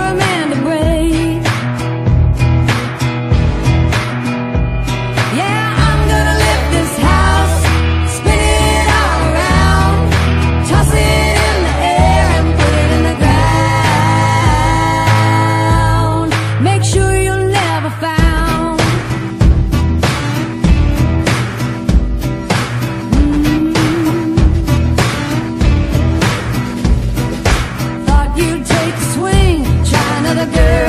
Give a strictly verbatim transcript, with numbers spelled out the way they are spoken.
a man to break. Yeah, I'm gonna lift this house, spin it all around, toss it in the air and put it in the ground. Make sure you're never found. Mm. Thought you'd take a swing, try another girl.